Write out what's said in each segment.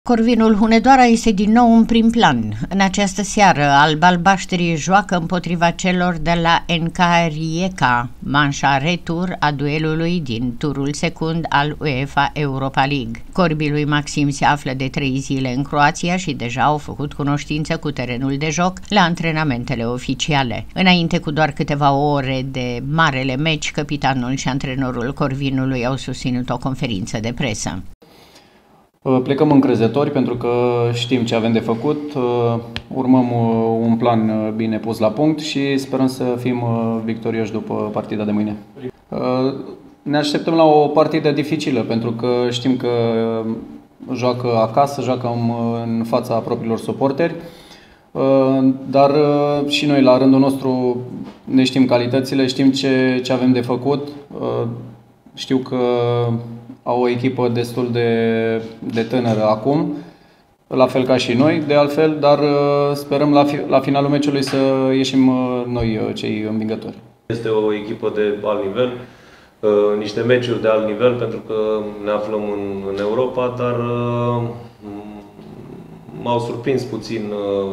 Corvinul Hunedoara este din nou în prim plan. În această seară, alb-albaștrii joacă împotriva celor de la NK Rijeka, manșa retur a duelului din turul secund al UEFA Europa League. Corbii lui Maxim se află de 3 zile în Croația și deja au făcut cunoștință cu terenul de joc la antrenamentele oficiale. Înainte cu doar câteva ore de marele meci, capitanul și antrenorul Corvinului au susținut o conferință de presă. Plecăm încrezători pentru că știm ce avem de făcut, urmăm un plan bine pus la punct și sperăm să fim victorioși după partida de mâine. Ne așteptăm la o partidă dificilă pentru că știm că joacă acasă, joacă în fața propriilor suporteri, dar și noi la rândul nostru ne știm calitățile, știm ce avem de făcut. Știu că au o echipă destul de tânără acum, la fel ca și noi, de altfel, dar sperăm la finalul meciului să ieșim noi cei învingători. Este o echipă de alt nivel, niște meciuri de alt nivel, pentru că ne aflăm în Europa, dar m-au surprins puțin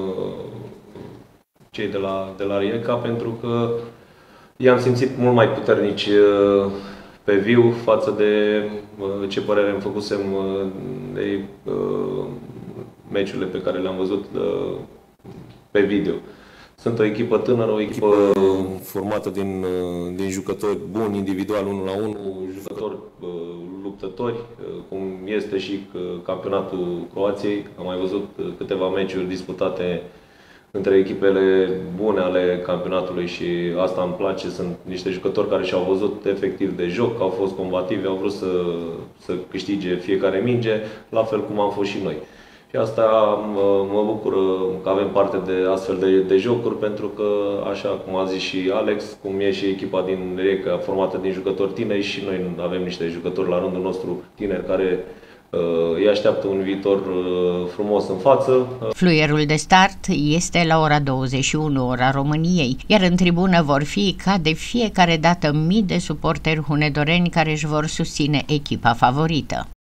cei de la Rijeka, pentru că i-am simțit mult mai puternici pe viu față de ce părere îmi făcusem de meciurile pe care le-am văzut pe video. Sunt o echipă tânără, o echipă formată din jucători buni, individual, 1 la 1, jucători luptători, cum este și campionatul Croației. Am mai văzut câteva meciuri disputate între echipele bune ale campionatului și asta îmi place. Sunt niște jucători care și-au văzut efectiv de joc, au fost combativi, au vrut să câștige fiecare minge, la fel cum am fost și noi. Și asta mă bucur că avem parte de astfel de jocuri, pentru că, așa cum a zis și Alex, cum e și echipa din Rijeka formată din jucători tineri, și noi avem niște jucători la rândul nostru tineri care îi așteaptă un viitor frumos în față. Fluierul de start este la ora 21, ora României, iar în tribună vor fi, ca de fiecare dată, mii de suporteri hunedoreni care își vor susține echipa favorită.